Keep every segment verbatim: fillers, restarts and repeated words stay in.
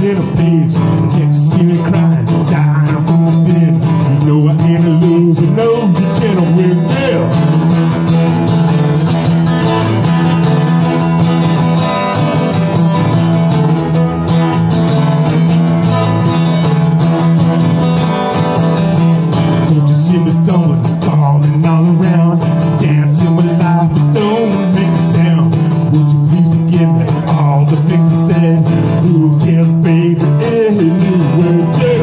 in a place. Can't you see me crying, dying from within? You know I ain't a loser, no, you can't win, yeah. Don't you see me stumbling, falling all around, dancing with life, but don't make a sound. Would you please forgive me all the things I said? Who cares, baby, anyway, yeah.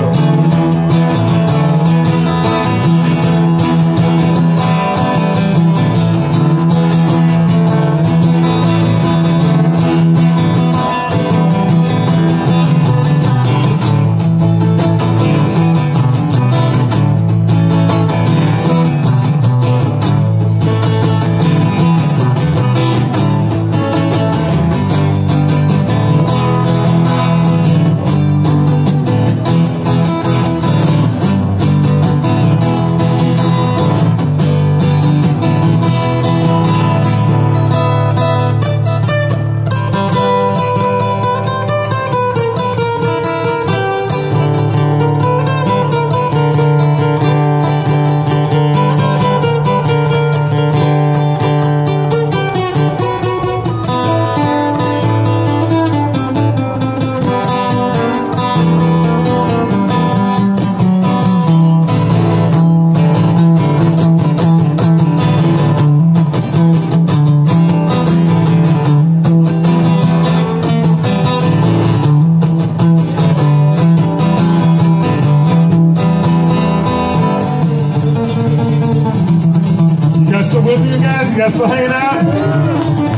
So with you guys, you guys still hanging out?